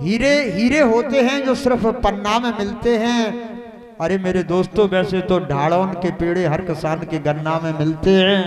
हीरे हीरे होते हैं जो सिर्फ पन्ना में मिलते हैं। अरे मेरे दोस्तों, वैसे तो ढाड़ौन के पेड़े हर किसान के गन्ना में मिलते हैं,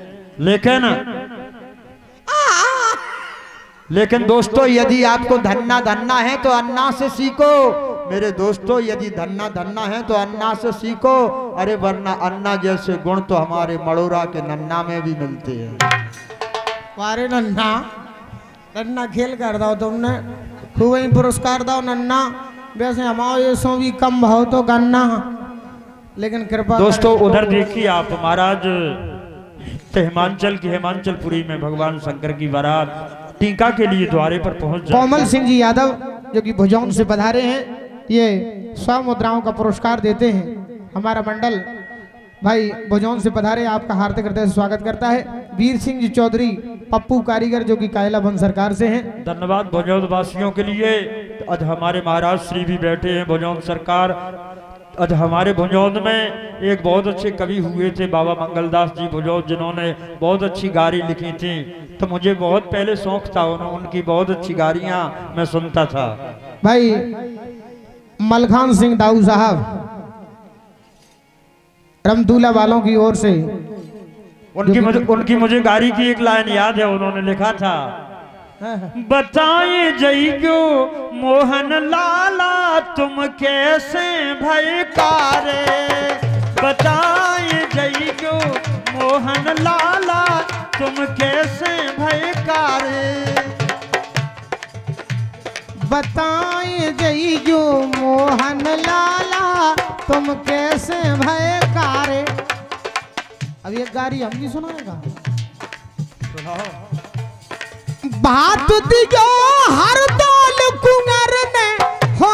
लेकिन दोस्तों यदि आपको धन्ना धन्ना है तो अन्ना से सीखो। मेरे दोस्तों, यदि धन्ना धन्ना है तो अन्ना से सीखो। अरे वरना अन्ना जैसे गुण तो हमारे मड़ोरा के नन्ना में भी मिलते हैं। वारे नन्ना नन्ना खेल कर दो तुमने, खूब ही पुरस्कार दो नन्ना। वैसे हमारे ये सो भी कम भाव तो गन्ना, लेकिन कृपा दोस्तों उधर देखिए आप महाराज, हिमांचल की हिमांचलपुरी में भगवान शंकर की बारात टीका के लिए द्वारे पर पहुंच जाए। कोमल सिंह जी यादव जो कि भुजौन से पधारे हैं, ये 100 मुद्राओं का पुरस्कार देते हैं। हमारा मंडल भाई भुजौन से पधारे, आपका हार्दिक हृदय से स्वागत करता है। वीर सिंह जी चौधरी पप्पू कारीगर जो कि कायलाबंद सरकार से हैं। धन्यवाद भुजौन वासियों के लिए। आज हमारे महाराज श्री भी बैठे हैं भुजौन सरकार। आज हमारे भुजौन में एक बहुत अच्छे कवि हुए थे बाबा मंगलदास जी भुजौन, जिन्होंने बहुत अच्छी गारी लिखी थी। तो मुझे बहुत पहले शौक था उनकी बहुत अच्छी गारियां मैं सुनता था। भाई मलखान सिंह दाऊ साहब रमदूला वालों की ओर से उनकी मुझे गारी की एक लाइन याद है। उन्होंने लिखा था, बताए जई क्यों मोहन लाला तुम कैसे भयकारे, बताए जई क्यों मोहन लाला तुम कैसे भयकारे, बताए जई जो मोहन लाला तुम कैसे भयकारे। अब ये गारी हम भी सुनाएगा। बात दियो हर दौल कुंवर ने हो,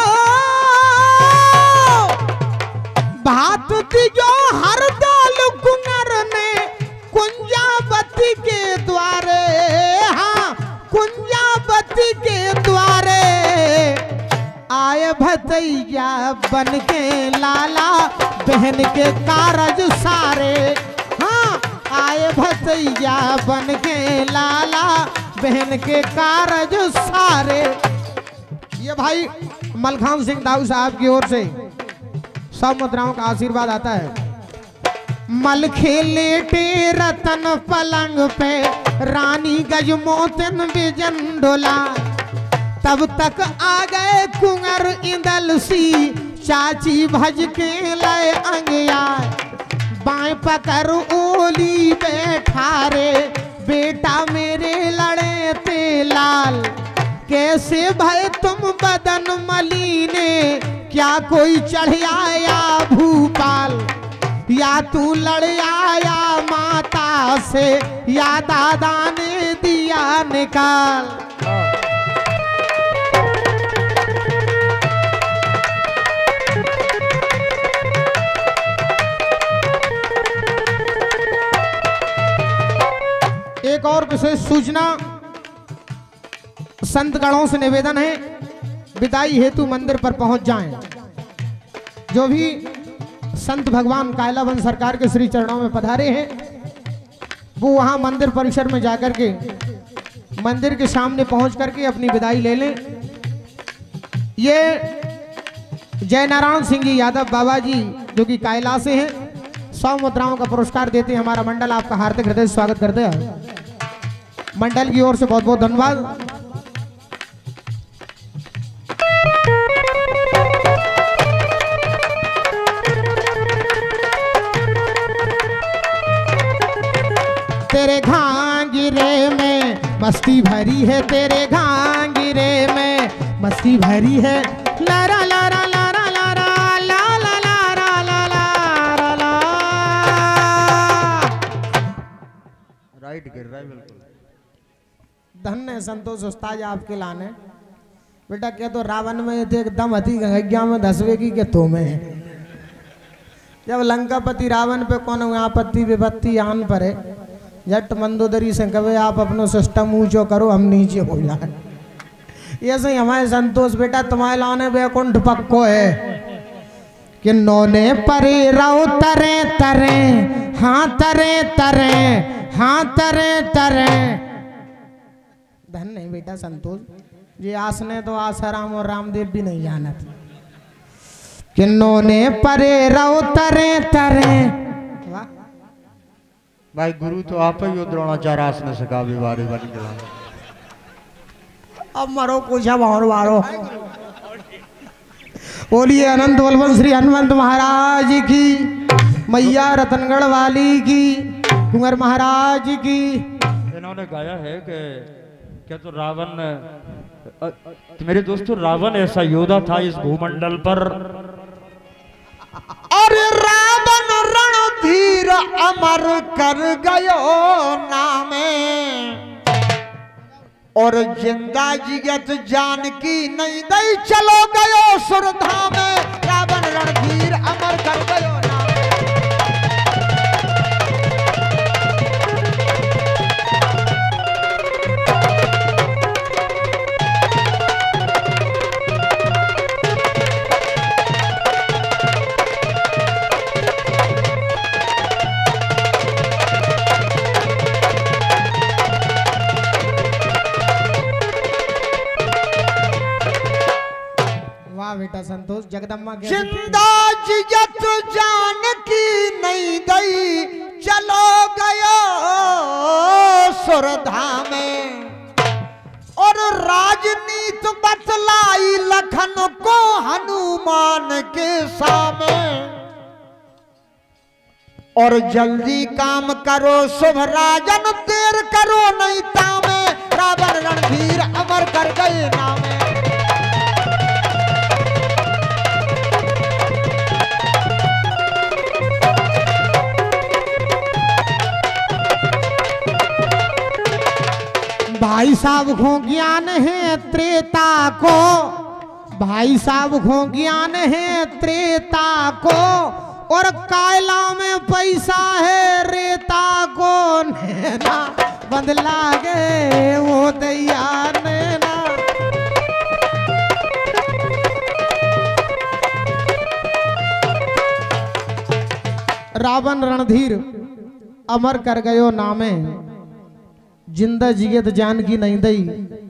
बात दियो हर दौल कुंवर ने कुंजावती के द्वारे, हाँ कुंजावती के द्वारे आए भतैया बन के लाला बहन के कारज सारे, हाँ आए भतैया बन के लाला बहन के कारज सारे। ये भाई मलखान सिंह दाऊ साहब की ओर से 100 मुद्राओं का आशीर्वाद आता है। मल खेले टे रतन पलंग पे रानी गजमोतन बिजन डोला, तब तक आ गए कुंवर इंदल सी चाची भज के लय अंगया, बाएं पकड़ ओली बैठा रे बेटा मेरे लड़े ते लाल, कैसे भय तुम बदन मलीने क्या कोई चढ़ आया भूपाल, या तू लड़ आया माता से या दादा ने दिया निकाल। एक और विशेष सूचना, संत गणों से निवेदन है विदाई हेतु मंदिर पर पहुंच जाएं। जो भी संत भगवान कायलाबंद सरकार के श्री चरणों में पधारे हैं वो वहां मंदिर परिसर में जाकर के मंदिर के सामने पहुंच करके अपनी विदाई ले लें। ये जय नारायण सिंह जी यादव बाबा जी जो कि कायला से हैं, 100 मुद्राओं का पुरस्कार देते हैं। हमारा मंडल आपका हार्दिक हृदय से स्वागत करते हैं। मंडल की ओर से बहुत बहुत धन्यवाद। तेरे घांगिरे में मस्ती भरी है, तेरे घांगिरे में मस्ती भरी है, लारा लारा लारा लारा ला ला लारा ला ला ला। राइट गिर रहा है बिल्कुल। धन्य संतोष उस्ताद आपके लाने। बेटा क्या तो रावण में थे एकदम हथी गंगा में धसवे की के तो में है। जब लंकापति रावण पे कौन आपत्ति विपत्ति आन पर है, जट मंदोदरी से कहे आप अपनो सिस्टम ऊंचो करो हम नीचे हो जाए। ऐसे ही हमारे संतोष बेटा तुम्हारे लाने बैकुंठ पक्को है कि नौने परे रहो तरे तरे, हाँ तरे तरे, हाँ तरे तरे। धन नहीं बेटा संतोष, ये आसने तो आसाराम और रामदेव भी नहीं जानत किन्नों ने परे रहो तरे तरे। वाह भाई गुरु तो आप ही द्रोणाचार्य आसने सका बारे बन गया। अब मरो पूछा और मारो। बोलिए अनंत बलवंत श्री हनुमंत महाराज की, मैया रतनगढ़ वाली की, कुंवर महाराज की। इन्होंने गाया है कि क्या तो रावण, मेरे दोस्तों रावण ऐसा योद्धा था इस भूमंडल पर। अरे रावण रणधीर अमर कर गयो नामे, और जिंदा जिगत जानकी नहीं दई चलो गयो सुरधा में। रावण रणधीर अमर कर गयो नामे। बेटा संतोष जगदम्मा के जिंदा जिगत जानकी नहीं दई चलो गयो सुरधा में, और राजनीति बतलाई लखन को हनुमान के सामने। और जल्दी काम करो शुभ राजन, देर करो नहीं तामे। रावण रणधीर अमर कर गए नामे। भाई साहब को ज्ञान है त्रेता को, भाई साहब को ज्ञान है त्रेता को, और कायला में पैसा है रेता को। नैना बदला गए वो दैया नैना। रावण रणधीर अमर कर गयो नामे, जिंदा जिगत जानकी नहीं दई